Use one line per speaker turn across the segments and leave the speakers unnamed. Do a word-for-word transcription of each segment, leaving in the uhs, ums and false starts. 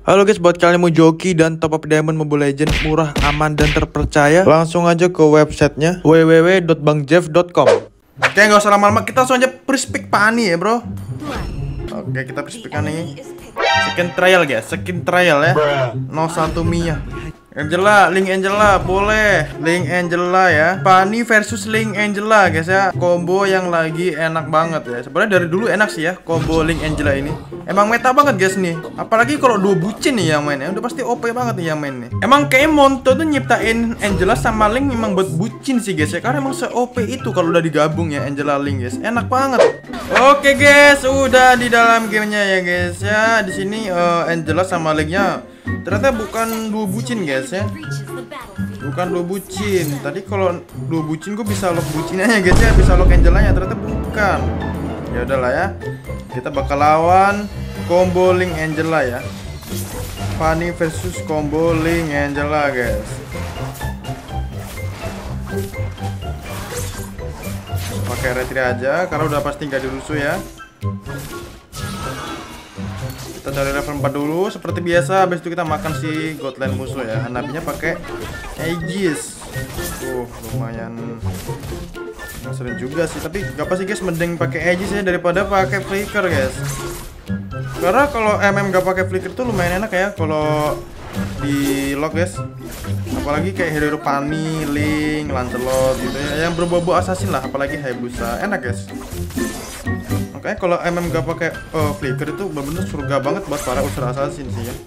Halo guys, buat kalian mau joki dan top up diamond Mobile Legends murah, aman, dan terpercaya, langsung aja ke websitenya w w w dot bang jeff dot com. Oke, nggak usah lama-lama, kita langsung aja prispik Pani ya bro. Oke, kita prispikan nih skin trial guys, skin trial ya nol satu Mia Angela, Link Angela, boleh Link Angela ya. Pani versus Link Angela guys ya. Combo yang lagi enak banget ya. Sebenarnya dari dulu enak sih ya combo Link Angela ini. Emang meta banget guys nih. Apalagi kalau dua bucin nih yang mainnya. Udah pasti O P banget nih yang main nih. Emang kayak Monto tuh nyiptain Angela sama Link memang buat bucin sih guys ya. Karena emang se-O P itu kalau udah digabung ya Angela Link guys. Enak banget. Oke guys, udah di dalam gamenya ya guys ya. Di sini uh, Angela sama Linknya ternyata bukan dua bucin guys ya. Bukan dua bucin. Tadi kalau dua bucin gue bisa lock bucinnya guys ya, bisa lock Angelanya, ternyata bukan. Ya udahlah ya. Kita bakal lawan combo Link Angela ya. Pani versus combo Link Angela guys. Pakai retri aja karena udah pasti nggak dirusuh ya. Kita cari level empat dulu seperti biasa, habis itu kita makan si Godland musuh ya. Nabinya pakai Aegis. Tuh, lumayan sering juga sih, tapi gak apa sih guys, mending pakai Aegis ya daripada pakai flicker guys. Karena kalau M M gak pakai flicker tuh lumayan enak ya kalau di lock guys. Apalagi kayak hero Pani, Link, Lancelot gitu ya, yang berbau-bau assassin lah, apalagi Hayabusa. Enak guys. Makanya kalau M M gak pakai uh, flicker itu bener-bener surga banget buat para user assassin sih ya.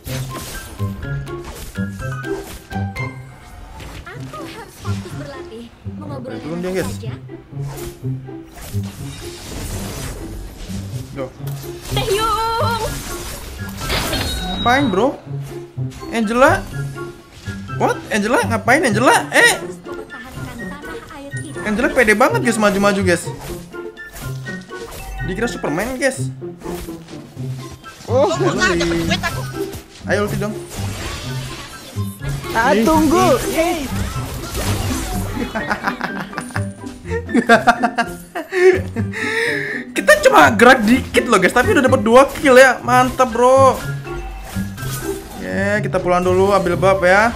Turun dia guys. Duh. Ngapain bro? Angela? What? Angela ngapain Angela? Eh, Angela pede banget guys maju-maju guys. Dikira Superman guys.
Oh,
ayo ulti dong.
Ah, tunggu.
Kita cuma gerak dikit loh guys, tapi udah dapat dua kill ya. Mantap bro. Oke, kita pulang dulu, ambil bab ya.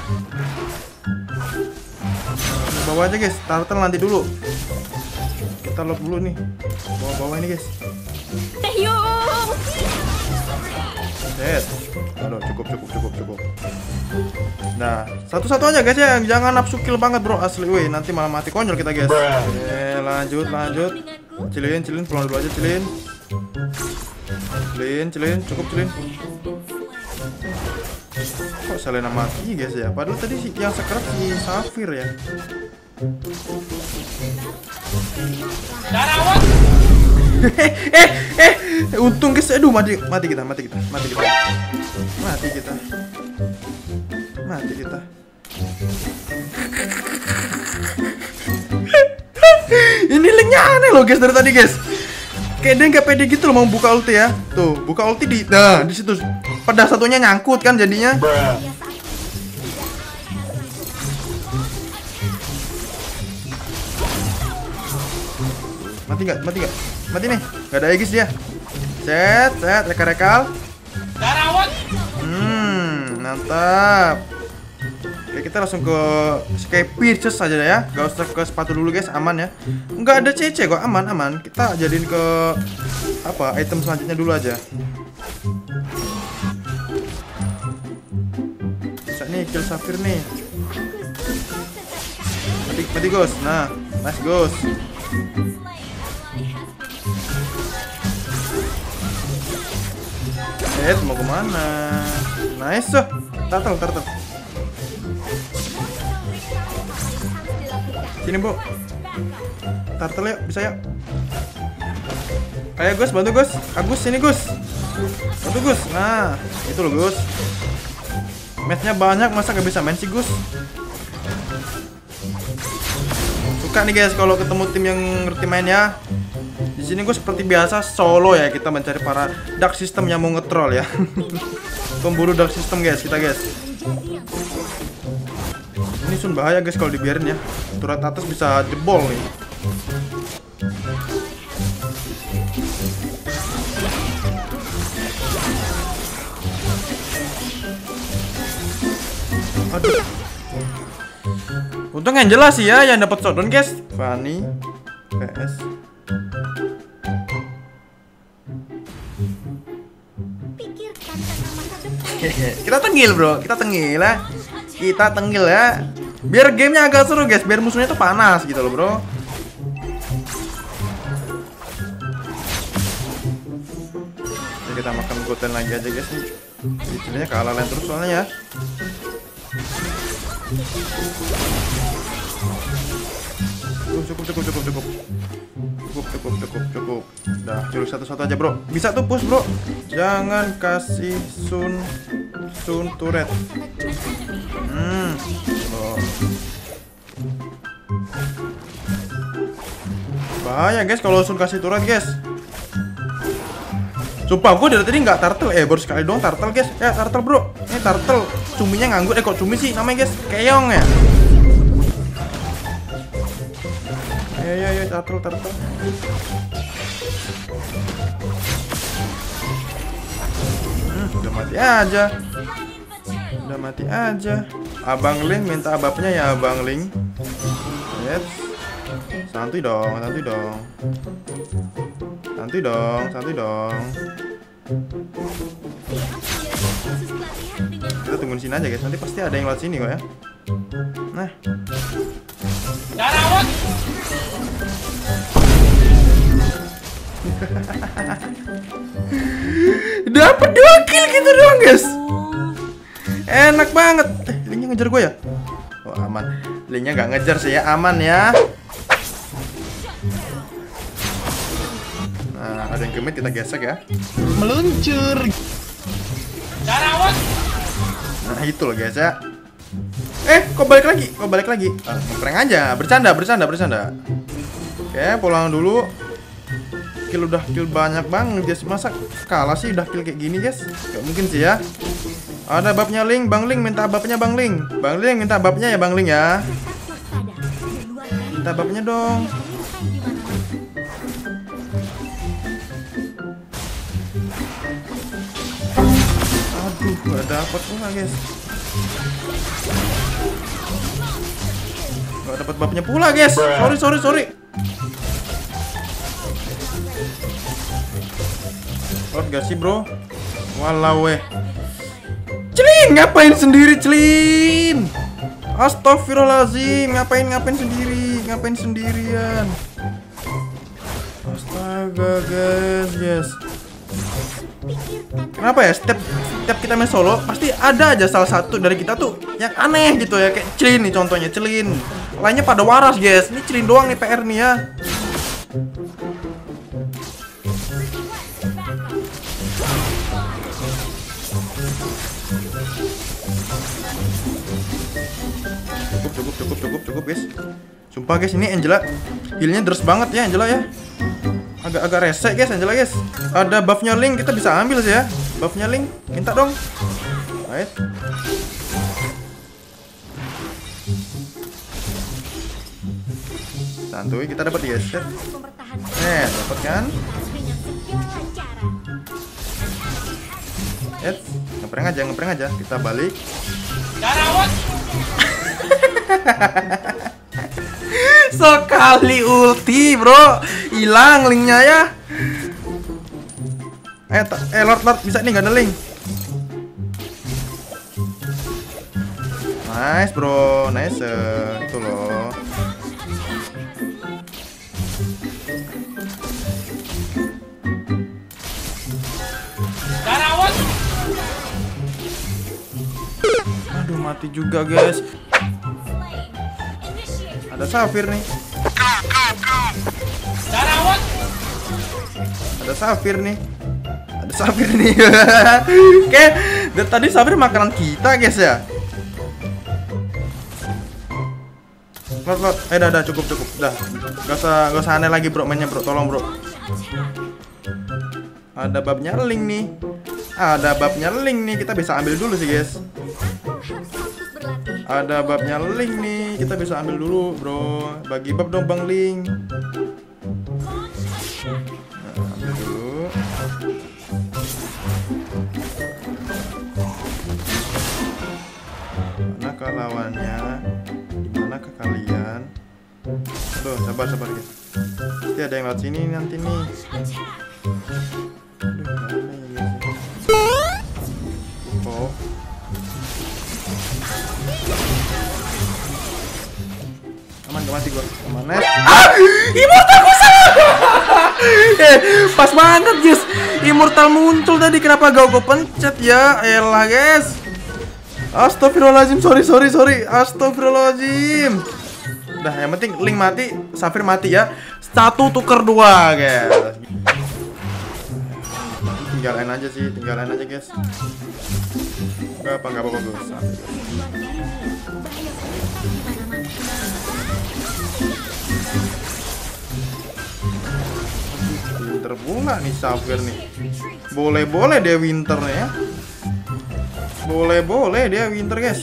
Bawa aja guys, turtle nanti dulu. Kita lock dulu nih. Bawa-bawa ini guys. Set. Aduh, cukup cukup cukup cukup. Nah, satu-satu aja guys ya, jangan nafsu kill banget bro, asli. Wih, nanti malah mati konyol kita guys. Oke, lanjut lanjut. Cilin, cilin, pulang dulu aja cilin. Cilin, cilin, cukup cilin. Kok Selena mati guys ya? Padahal tadi si yang sekerap si Safir ya.
Darawat.
eh, eh, eh, untung guys, aduh mati, mati kita, mati kita, mati kita, mati kita, mati kita. Ini linknya aneh loh guys dari tadi guys. Kayak dia nggak pede gitu loh mau buka ulti ya. Tuh, buka ulti di, nah di situ. Pada satunya nyangkut kan jadinya. Mati nggak? Mati nggak? Mati nih. Nggak ada Aegis dia. Set, set, reka-rekal.
Darawat.
Hmm, mantap. Oke, kita langsung ke Sky Pierces aja ya. Gak usah ke sepatu dulu guys, aman ya. Nggak ada C C kok, aman, aman. Kita jadiin ke apa? Item selanjutnya dulu aja. Bisa nih kill Safir nih. Mati, mati Ghost. Nah, nice Ghost. Eh, mau kemana? Nice, oh. Turtle, turtle. Sini bu, turtle yuk, bisa yuk. Ayo Gus, bantu Gus. Agus, sini Gus. Bantu Gus. Nah, itu loh Gus. Matchnya banyak, masa gak bisa main sih Gus? Suka nih guys kalau ketemu tim yang ngerti main ya. Di sini gue seperti biasa solo ya, kita mencari para dark system yang mau nge-troll ya. Pemburu dark system guys, kita guys. Ini sun bahaya guys kalau dibiarin ya. Turret atas bisa jebol nih. Aduh. Untung yang jelas sih ya yang dapat shotdown guys. Fanny P S. Kita tengil bro, kita tengil ya. Kita tengil ya. Biar gamenya agak seru guys, biar musuhnya tuh panas gitu loh bro. Jadi kita makan goten lagi aja guys nih. Jadi sebenarnya kalah lain terus soalnya ya. Cukup cukup cukup cukup cukup cukup cukup cukup. Dah curug satu-satu aja bro. Bisa tuh push bro. Jangan kasih sun sun turret. Hmm. Oh. Bahaya guys kalau sun kasih turret guys. Sumpah gue dari tadi nggak turtle, eh baru sekali doang turtle guys. Ya turtle bro, ini turtle. Cuminya nganggur, eh kok cumi sih namanya guys? Keong ya. Ayo ayo ayo turtle turtle. Hmm, udah mati aja. Udah mati aja. Abang Ling minta ababnya ya Abang Ling. Yes. Santuy dong, santuy dong. Santuy dong, santuy dong. Kita tungguin sini aja guys, nanti pasti ada yang lewat sini kok ya. Nah. Dapat dua kill gitu doang guys. Enak banget. Eh, Lingnya ngejar gue ya? Oh aman. Lingnya nggak ngejar sih ya, aman ya. Nah, ada yang gemit kita gesek ya.
Meluncur.
Nah itu loh guys ya. Eh kok balik lagi? Kok balik lagi? Ah, ngeprank aja, bercanda, bercanda, bercanda. Oke, pulang dulu. Kill udah kill banyak banget guys. Masa kalah sih udah kill kayak gini guys? Gak mungkin sih ya. Ada babnya Ling, Bang Ling minta babnya Bang Ling. Bang Ling minta babnya ya Bang Ling ya. Minta babnya dong. Aduh, gak dapat pula guys. Gak dapat babnya pula guys. Sorry, sorry, sorry. Lord gak sih bro? Walau weh. Celin, ngapain sendiri Celin? Astagfirullahaladzim, ngapain ngapain sendiri, ngapain sendirian? Astaga guys, yes. Kenapa ya setiap setiap kita main solo pasti ada aja salah satu dari kita tuh yang aneh gitu ya, kayak Celin nih contohnya, Celin. Lainnya pada waras guys, ini Celin doang nih P R nih ya. Cukup cukup cukup cukup cukup guys. Sumpah guys ini Angela healnya deres banget ya Angela ya. Agak-agak rese guys Angela guys. Ada buffnya Ling, kita bisa ambil sih ya. Buffnya Ling, minta dong. Right. Santuy, kita dapat guys. Eh, dapat kan? Eh, ngeprank aja, ngeprank aja. Kita balik. Sekali ulti bro, hilang linknya ya. Eh, eh Lord Lord bisa nih, gak ada link. Nice bro, nice itu loh. Aduh mati juga guys. Ada Safir nih. Ada Safir nih. Ada Safir nih. Oke, dari tadi Safir makanan kita guys ya. Lot, lot. Eh, dah, dah, cukup, cukup. Dah. Gak usah, gak usah aneh lagi bro mainnya bro. Tolong bro. Ada babnya Ling nih. Ada babnya Ling nih. Kita bisa ambil dulu sih guys. Ada babnya Ling nih. Kita bisa ambil dulu bro. Bagi bab dong Bang Ling. Nah, ambil dulu. Mana siapakah lawannya? Dimanakah kalian? Aduh, sabar sabar guys. Pasti ada yang lewat sini nanti nih. Aduh, mana ini guys? Oh. Aman, gak mati gua. Aman, net. Ah! Immortal gua salah! Eh, pas banget guys. Immortal muncul tadi, kenapa gak gua pencet ya? Elah guys. Astagfirullahaladzim, sorry sorry sorry. Astagfirullahaladzim. Udah, yang penting Link mati, Safir mati ya. Satu tuker dua guys. Tinggalin aja sih, tinggalin aja guys. Gak apa, gak apa-apa guys. Winter pula nih Safir nih. Boleh-boleh dia winter ya. Boleh-boleh dia winter guys.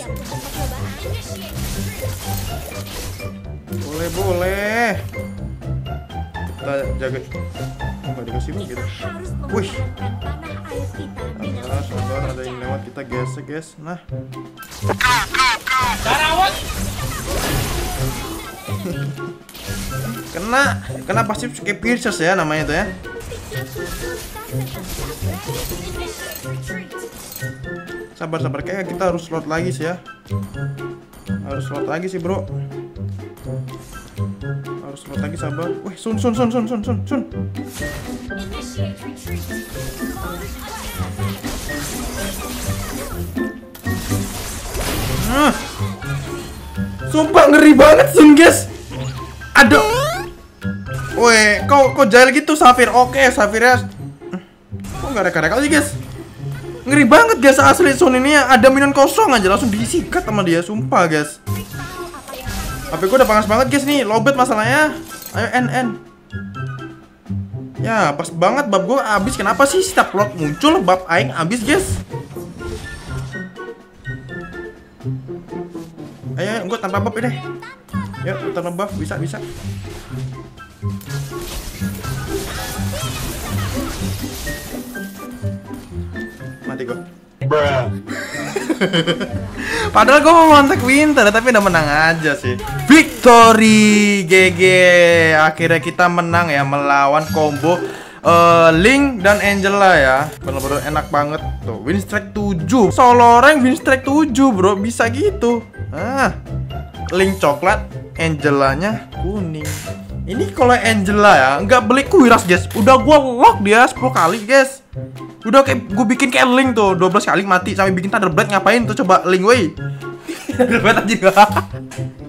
Boleh-boleh. Kita jaga. Enggak dikasih begitu. Wih. Sabar, sabar, ada yang lewat, kita gesek guys. Nah. Kena, kena pasti kayak Pierces ya namanya itu ya. Sabar sabar, kayak kita harus slot lagi sih ya. Harus slot lagi sih bro. Harus slot lagi, sabar. Wih, sun sun sun sun sun sun sun. Nah. Sumpah ngeri banget sun guys. Aduh. Weh, kau kok jahil gitu Safir? Oke, Safir ya. Kok nggak reka-reka sih guys? Ngeri banget guys, asli Sun ini ya. Ada minion kosong aja langsung disikat sama dia, sumpah guys. H P gue udah panas banget guys nih, lowbat masalahnya. Ayo N N. Ya, pas banget bab gue abis. Kenapa sih setiap plot muncul bab aing abis guys? Ayo, ayo gue tanpa buff deh. Ya, tanpa buff, bisa bisa. Mati gue. Padahal gue mau ngontek winter tapi udah menang aja sih. Victory G G. Akhirnya kita menang ya melawan combo uh, Link dan Angela ya. Bener-bener enak banget tuh. Win streak tujuh. Solo rank win streak tujuh bro. Bisa gitu. Ah, Link coklat, Angelanya kuning. Ini kalau Angela ya nggak beli kuiras guys. Udah gua lock dia sepuluh kali guys. Udah kayak gue bikin kayak Link tuh dua belas kali mati sampai bikin Thunder Blade. Ngapain tuh coba Link wey? Thunder Blade aja.